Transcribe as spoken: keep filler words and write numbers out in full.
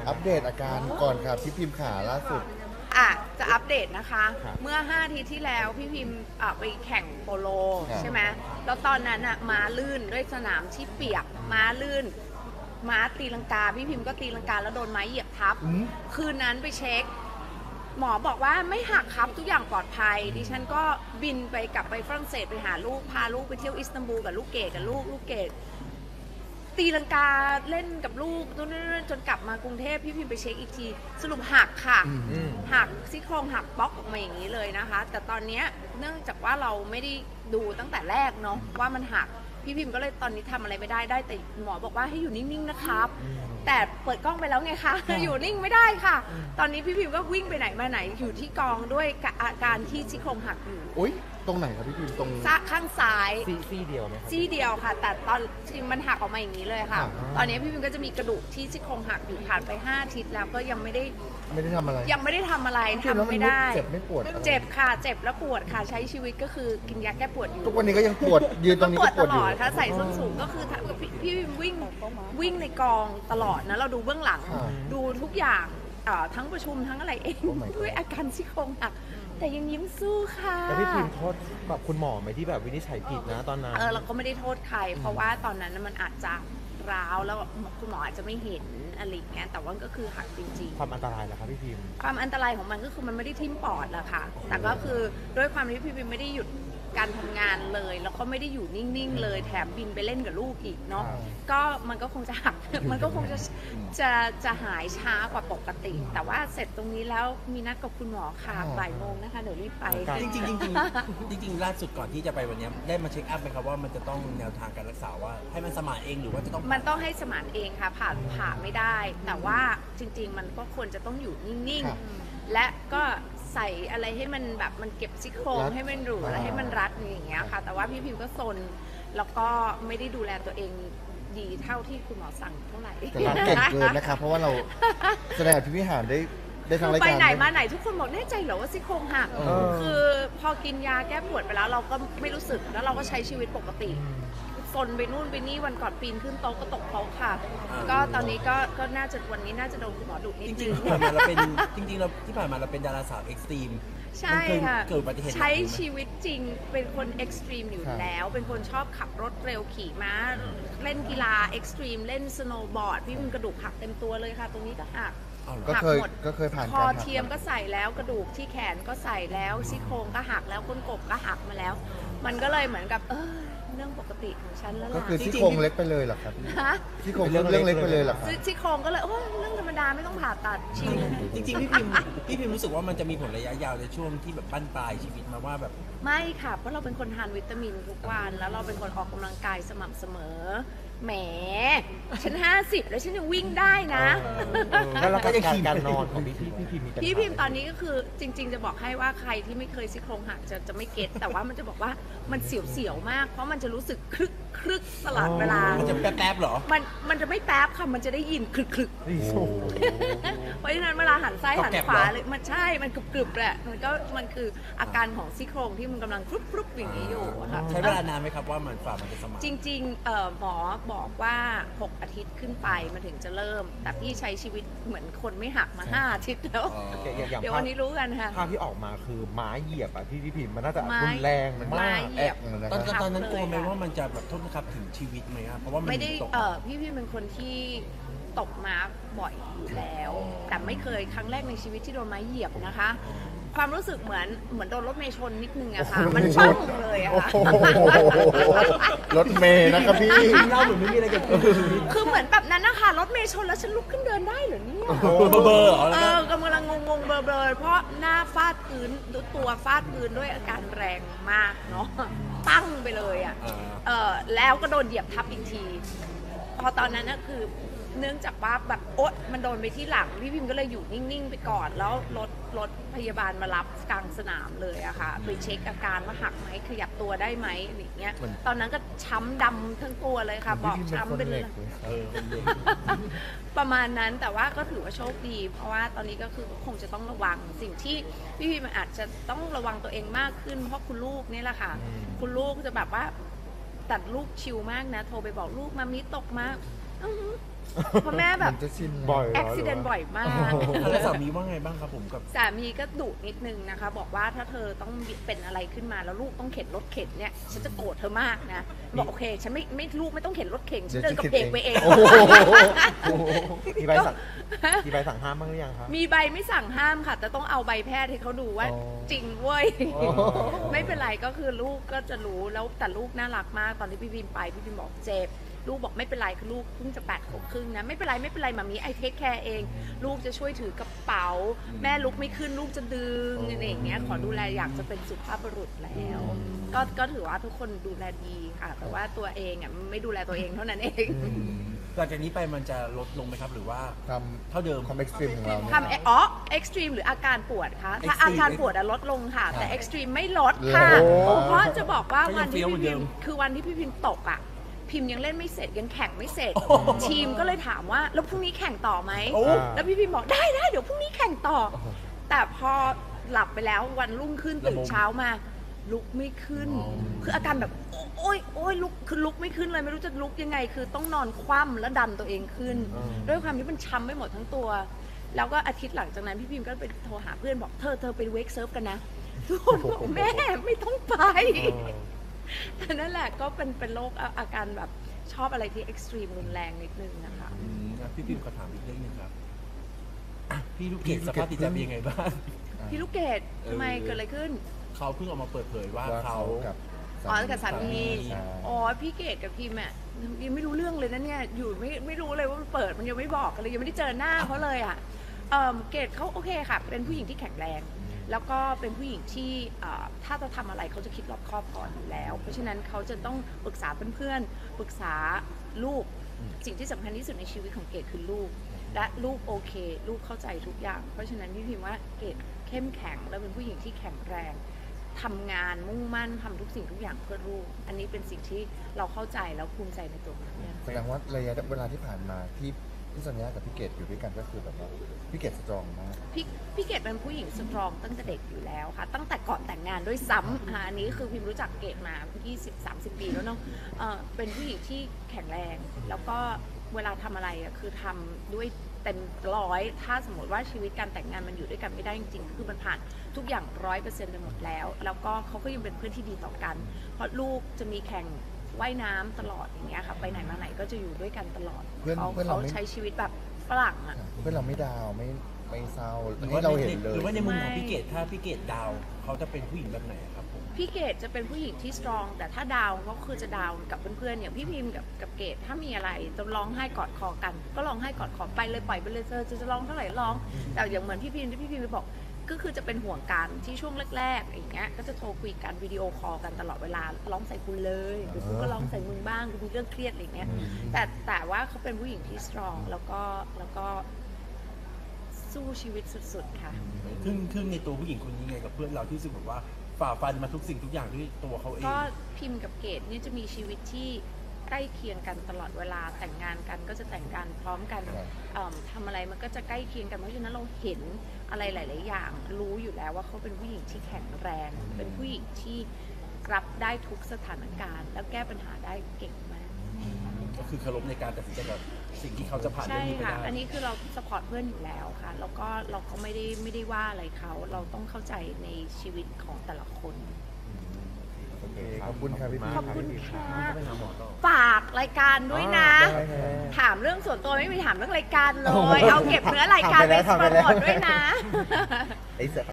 อัปเดตอาการก่อนครับพี่พิมพ์ขาล่าสุดอ่ะจะอัปเดตนะคะเมื่อห้าอาทิตย์ที่แล้วพี่พิมพ์ไปแข่งโปโลใช่ไหมแล้วตอนนั้นอ่ะม้าลื่นด้วยสนามที่เปียกม้าลื่นม้าตีลังกาพี่พิมพ์ก็ตีลังกาแล้วโดนไม้เหยียบทับคืนนั้นไปเช็คหมอบอกว่าไม่หักครับทุกอย่างปลอดภัยดิฉันก็บินไปกลับไปฝรั่งเศสไปหาลูกพาลูกไปเที่ยวอิสตันบูลกับลูกเกดกับลูกลูกเกดตีลังกาเล่นกับลูกจนกลับมากรุงเทพพี่พิมพ์ไปเช็คอีกทีสรุปหักค่ะหักซี่โครงหักบล็อกออกมาอย่างนี้เลยนะคะแต่ตอนนี้เนื่องจากว่าเราไม่ได้ดูตั้งแต่แรกเนาะว่ามันหักพี่พิมพ์ก็เลยตอนนี้ทำอะไรไม่ได้ได้แต่หมอบอกว่าให้อยู่นิ่งๆนะครับแต่เปิดกล้องไปแล้วไงคะอยู่นิ่งไม่ได้ค่ะตอนนี้พี่พิมพ์ก็วิ่งไปไหนมาไหนอยู่ที่กองด้วยอาการที่ซี่โครงหักอยู่อุ๊ยตรงไหนครับพี่พิมพ์ตรงข้างซ้ายซี่เดียวไหมครับซี่เดียวค่ะแต่ตอนจริงมันหักออกมาอย่างนี้เลยค่ะตอนนี้พี่พิมพ์ก็จะมีกระดูกที่ซี่โครงหักอยู่ผ่านไปห้าอาทิตย์แล้วก็ยังไม่ได้ไม่ได้ทำอะไรยังไม่ได้ทำอะไรทำไม่ได้เจ็บไม่ปวดเจ็บค่ะเจ็บแล้วปวดค่ะใช้ชีวิตก็คือกินยาแก้ปวดอยู่ทุกวันนี้ก็ยังปวดยืนตรงนี้ก็ปวดตลอดค่ะใส่ส้นสูงก็คือพี่วิ่งวิ่งในกองตลอดนะเราดูเบื้องหลังดูทุกอย่างทั้งประชุมทั้งอะไรเองด้วยอาการซี่โครงหักแต่ยังยิ้มสู้ค่ะแต่พี่พิมพ์โทษแบบคุณหมอไหมที่แบบวินิจฉัยผิดนะตอนนั้นเออเราก็ไม่ได้โทษใครเพราะว่าตอนนั้นมันอาจจะร้าวแล้วคุณหมออาจจะไม่เห็นอะไรเงี้ยแต่ว่าก็คือหักจริงๆความอันตรายเหรอคะพี่พิมพ์ความอันตรายของมันก็คือมันไม่ได้ทิ่มปอดแหละค่ะแต่ก็คือด้วยความที่พี่พิมพ์ไม่ได้หยุดการทำงานเลยแล้วก็ไม่ได้อยู่นิ่งๆเลยแถมบินไปเล่นกับลูกอีกเนาะก็มันก็คงจะหักมันก็คงจะจะจะหายช้ากว่าปกติแต่ว่าเสร็จตรงนี้แล้วมีนัดกับคุณหมอค่ะบ่ายโมงนะคะเดี๋ยวรีบไปจริงจริงจริงจริงล่าสุดก่อนที่จะไปวันนี้ได้มาเช็คอัพไหมครับว่ามันจะต้องแนวทางการรักษาว่าให้มันสมานเองหรือว่าจะต้องมันต้องให้สมานเองค่ะผ่าผ่าไม่ได้แต่ว่าจริงๆมันก็ควรจะต้องอยู่นิ่งๆและก็ใส่อะไรให้มันแบบมันเก็บซี่โครงให้มันหรูและให้มันรัดอย่างเงี้ยค่ะแต่ว่าพี่พิมพ์ก็ซนแล้วก็ไม่ได้ดูแลตัวเองดีเท่าที่คุณหมอสั่งเท่าไหร่แต่เราเก่งเกินนะคะเพราะว่าเราแสดงพิพิหารได้ได้ทางรายการไปไหนมาไหนทุกคนบอกแน่ใจเหรอว่าซี่โครงหักคือพอกินยาแก้ปวดไปแล้วเราก็ไม่รู้สึกแล้วเราก็ใช้ชีวิตปกติซนไปนู่นไปนี่วันก่อนปีนขึ้นโต๊ะก็ตกโต๊ะค่ะก็ตอนนี้ก็ก็น่าจะวันนี้น่าจะโดนคุณหมอดุนิดนึงจริงๆที่ผ่านมาเราเป็นจริงๆเราที่ผ่านมาเราเป็นดาราสาวเอ็กซ์ตรีมใช่ค่ะเกิดอุบัติเหตุใช้ชีวิตจริงเป็นคนเอ็กซ์ตรีมอยู่แล้วเป็นคนชอบขับรถเร็วขี่ม้าเล่นกีฬาเอ็กซ์ตรีมเล่นสโนว์บอร์ดพี่มันกระดูกหักเต็มตัวเลยค่ะตรงนี้ก็หักก็เคยก็เคยผ่านคอเทียมก็ใส่แล้วกระดูกที่แขนก็ใส่แล้วซี่โครงก็หักแล้วก้นกบก็หักมาแล้วมันก็เลยเหมือนกับเออเรื่องปกติของฉันแล้วล่ะก็คือซี่โครงเล็กไปเลยเหรอครับซี่โครงเรื่องเรื่องเล็กไปเลยเหรอครับซี่โครงก็เลยโอ้เรื่องธรรมดาไม่ต้องผ่าตัดชิลจริงๆพี่พิมพี่พิมรู้สึกว่ามันจะมีผลระยะยาวในช่วงที่แบบบั้นปลายชีวิตมาว่าแบบไม่ค่ะเพราะเราเป็นคนทานวิตามินทุกวันแล้วเราเป็นคนออกกำลังกายสม่ำเสมอแหมฉันห้าสิบแล้วฉันยังวิ่งได้นะแล้วเราการการนอนของพี่พี่พิมพ์พี่พิมพ์ตอนนี้ก็คือจริงๆจะบอกให้ว่าใครที่ไม่เคยซี่โครงหักจะจะไม่เก็ตแต่ว่ามันจะบอกว่ามันเสียวๆมากเพราะมันจะรู้สึกคลึกคลึกตลอดเวลามันจะแป๊บๆหรอมันมันจะไม่แป๊บค่ะมันจะได้ยินคลึกคลึกเพราะฉะนั้นเวลาหันซ้ายหันขวาเลยมันใช่มันกรึบๆแหละมันก็มันคืออาการของซี่โครงที่มันกำลังคลุกๆอย่างนี้อยู่ค่ะใช้เวลานานไหมครับว่ามันฝ่ามันจะสมานจริงๆเอ่อหมอบอกว่าหกอาทิตย์ขึ้นไปมันถึงจะเริ่มแต่พี่ใช้ชีวิตเหมือนคนไม่หักมาห้าอาทิตย์แล้วเดี๋ยววันนี้รู้กันค่ะภาพที่ออกมาคือไม้เหยียบอ่ะพี่พี่พิมพ์มันน่าจะรุนแรงมากเหยียบตอนตอนนั้นกลัวไหมว่ามันจะแบบโทษนะครับถึงชีวิตไหมครับเพราะว่าไม่ได้เออพี่พี่เป็นคนที่ตกม้าบ่อยอยู่แล้วแต่ไม่เคยครั้งแรกในชีวิตที่โดนไม้เหยียบนะคะความรู้สึกเหมือนเหมือนโดนรถเมย์ชนนิดนึงอะค่ะมันปั้งเลยอะค่ะรถเมย์นะครับพี่เล่าเหมือนไม่มีอะไรเกิดขึ้นคือเหมือนแบบนั้นนะคะรถเมย์ชนแล้วฉันลุกขึ้นเดินได้เหรอเนี่ยเบอร์เออกำลังงงๆเบลอๆเพราะหน้าฟาดพื้นตัวฟาดพื้นด้วยอาการแรงมากเนาะตั้งไปเลยอะเออแล้วก็โดนเหยียบทับอีกทีพอตอนนั้นก็คือเนื่องจากว่าแบบโอ๊ตมันโดนไปที่หลังพี่พิมก็เลยอยู่นิ่งๆไปก่อนแล้วรถรถพยาบาลมารับกลางสนามเลยอะค่ะไปเช็คอาการว่าหักไหมขยับตัวได้ไหมอะไรเงี้ยตอนนั้นก็ช้ำดำทั้งตัวเลยค่ะบอกช้ำเป็นเลยประมาณนั้นแต่ว่าก็ถือว่าโชคดีเพราะว่าตอนนี้ก็คือคงจะต้องระวังสิ่งที่พี่พิมอาจจะต้องระวังตัวเองมากขึ้นเพราะคุณลูกนี่แหละค่ะคุณลูกจะแบบว่าตัดลูกชิลมากนะโทรไปบอกลูกมามิตกมากเพราะแม่แบบมันจะชินบ่อยเหรอุบิเหตุบ่อยมากแล้วสามีว่าไงบ้างครับผมกับสามีก็ดุนิดนึงนะคะ บอกว่าถ้าเธอต้องเป็นอะไรขึ้นมาแล้วลูกต้องเข็นรถเข็นเนี่ยฉันจะโกรธเธอมากนะบอกโอเคฉันไม่ไม่ลูกไม่ต้องเข็นรถเข็นฉันเดินกับเพกไปเองโอ้โหมีใบสั่งมีใบสั่งห้ามบ้างหรือยังครับมีใบไม่สั่งห้ามค่ะแต่ต้องเอาใบแพทย์ให้เขาดูว่าอ๋อจริงเว้ยอ๋อไม่เป็นไรก็คือลูกก็จะรู้แล้วแต่ลูกน่ารักมากตอนที่พี่พิมไปพี่พิมบอกเจ็บลูกบอกไม่เป็นไรคือลูกเพิ่งจะแปดขวบครึ่งนะไม่เป็นไรไม่เป็นไรมามีไอเทคแคร์เอง ลูกจะช่วยถือกระเป๋า แม่ลุกไม่ขึ้นลูกจะดึงอะไรอย่างเงี้ยขอดูแลอยากจะเป็นสุภาพบุรุษแล้ว ก็ก็ถือว่าทุกคนดูแลดีค่ะ แต่ว่าตัวเองอ่ะไม่ดูแลตัวเองเท่านั้นเองหลังจากนี้ไปมันจะลดลงไหมครับหรือว่าทเท่าเดิมำความเอ็กซ์ตรีมของเราเนี่ยทำเออ๋อเอ็กซ์ตรีมหรืออาการปวดคะถ้า Extreme อาการปวดอะลดลงค่ะ แต่เอ็กซ์ตรีมไม่ลดค่ะโอ้เพราะจะบอกว่าก็ยัวันงเฟี้ที่ยวเหมืพี่อนเดิพิมมคือวันที่พี่พิมตกอะพิมยังเล่นไม่เสร็จยังแข่งไม่เสร็จโอ้โหทีมก็เลยถามว่าแล้วพรุ่งนี้แข่งต่อไหมโอ้แล้วพี่พิมบอกได้ได้เดี๋ยวพรุ่งนี้แข่งต่อ แต่พอหลับไปแล้ววันรุ่งขึ้นตื่นเช้ามา ลุกไม่ขึ้น คืออาการแบบโอ้ยโอ้ยลุกคือลุกไม่ขึ้นเลยไม่รู้จะลุกยังไง คือต้องนอนคว่ำแล้วดันตัวเองขึ้นอืมด้วยความที่มันช้ำไปหมดทั้งตัว แล้วก็อาทิตย์หลังจากนั้นพี่พิมก็ไปโทรหาเพื่อนบอกเธอเธอไปเวกเซิร์ฟกันนะทุกคนบอกแม่ไม่ต้องไปแต่นั่นแหละก็เป็นเป็นโรคอาการแบบชอบอะไรที่เอ็กซ์ตรีมรุนแรงนิดนึงนะคะอืมอ่ะพี่พิมขอถามอีกเรื่องหนึงครับอ่ะพี่ลูกเกดสภาพจิตใจเป็นยังไงบ้างพี่ลูกเกดทำไมเออเกิดอะไรขึ้นเขาเพิ่งออกมาเปิดเผยว่าว่าเขาเขากับอ๋อกับสามีใช่อ๋อพี่เกดกับพิมอ่ะยังไม่รู้เรื่องเลยนะเนี่ยอยู่ไม่ไม่รู้เลยว่ามันเปิดมันยังไม่บอกกันเลยยังไม่ได้เจอหน้าเขาเลยอ่ะเออเกดเขาโอเคค่ะ เป็นผู้หญิงที่แข็งแรง แล้วก็เป็นผู้หญิงที่เอ่อถ้าจะทำอะไรเขาจะคิดรอบคอบก่อนอยู่แล้ว เพราะฉะนั้นเขาจะต้องปรึกษาเพื่อนๆปรึกษาลูกสิ่งที่สำคัญที่สุดในชีวิตของเกดคือลูก และลูกโอเค ลูกเข้าใจทุกอย่าง เพราะฉะนั้นพี่พิมว่าเกดเข้มแข็งและเป็นผู้หญิงที่แข็งแรงทำงานมุ่งมั่นทำทุกสิ่งทุกอย่างเพื่อลูก อันนี้เป็นสิ่งที่เราเข้าใจแล้วภูมิใจในตัวเพื่อนแสดงว่าระยะเวลาที่ผ่านมาที่พี่สัญญากับพี่เกดอยู่ด้วยกันก็คือแบบว่าพี่เกดสตรองมากพี่พี่เกดเป็นผู้หญิงสตรองตั้งแต่เด็กอยู่แล้วค่ะ ตั้งแต่ก่อนแต่งงานด้วยซ้ำอ่าอันนี้คือพิมรู้จักเกดมา ยี่สิบ สามสิบ ปีแล้วเนาะเอ่อเป็นผู้หญิงที่แข็งแรง แล้วก็เวลาทำอะไรอ่ะคือทำด้วยเต็มร้อยถ้าสมมติว่าชีวิตการแต่งงานมันอยู่ด้วยกันไม่ได้จริงๆคือมันผ่านทุกอย่างร้อยเปอร์เซ็นต์ไปหมดแล้ว แล้วก็เขาก็ยังเป็นเพื่อนที่ดีต่อกัน เพราะลูกจะมีแข่งว่ายน้ำตลอดอย่างเงี้ยค่ะไปไหนมาไหนก็จะอยู่ด้วยกันตลอดเพื่อนเขาเพื่อนเราเขาไม่ใช้ชีวิตแบบฝรั่งอ่ะเพื่อนเราไม่ดาวไม่ไม่เศร้าหรือให้ว่าเราในเห็นเลยหรือว่าในมุมของไม่พี่เกดถ้าพี่เกดดาวเขาจะเป็นผู้หญิงแบบไหนครับผมพี่เกดจะเป็นผู้หญิงที่สตรองแต่ถ้าดาวก็คือจะดาวกับเพื่อนๆอย่างพี่พิมพ์กับกับเกดถ้ามีอะไรจะร้องไห้กอดคอกัน ก็ร้องไห้กอดคอไปเลยปล่อยไปเลยเธอจะจะร้องเท่าไหร่ร้อง แต่อย่างเหมือนพี่พิมพ์ที่พี่พิมพ์บอกก็คือจะเป็นห่วงกันที่ช่วงแรกๆอย่างเงี้ยก็จะโทรคุยกันวิดีโอคอลกันตลอดเวลาร้องใส่คุณเลยหรือคุณก็ร้องใส่มึงบ้างคุณมีเรื่องเครียดอะไรเงี้ยแต่แต่ว่าเขาเป็นผู้หญิงที่สตรองแล้วก็แล้วก็สู้ชีวิตสุดๆค่ะครึ่งครึ่งในตัวผู้หญิงคนนี้ไงกับเพื่อนเราที่รู้สึกแบบว่าฝ่าฟันมาทุกสิ่งทุกอย่างด้วยตัวเขาเองก็พิมพ์กับเกดเนี่ยจะมีชีวิตที่ใกล้เคียงกันตลอดเวลาแต่งงานกันก็จะแต่งงานพร้อมกันครับเอิ่มทำอะไรมันก็จะใกล้เคียงกันเพราะฉะนั้นเราเห็นอะไรหลาย ๆ อย่าง รู้อยู่แล้วว่าเขาเป็นผู้หญิงที่แข็งแรง เป็นผู้หญิงที่รับได้ทุกสถานการณ์ แล้วแก้ปัญหาได้เก่งมากก็คือเคารพในการตัดสินใจกับสิ่งที่เขาจะผ่านใช่เรื่องนี้ไปค่ะได้อันนี้คือเราสปอร์ตเพื่อนอยู่แล้วค่ะแล้วก็เราก็ไม่ได้ไม่ได้ว่าอะไรเขาเราต้องเข้าใจในชีวิตของแต่ละคนโอเคขอบคุณครับพี่ขอบคุณค่ะไปหาหมอต่อฝากรายการด้วยนะได้ครับถามเรื่องส่วนตัวไม่มีถามเรื่องรายการเลโอ้ยโหเอาเก็บเนื้อรายการไปทำไปแล้วโปรทำไปแล้วโมทด้วยนะไอ้เสือ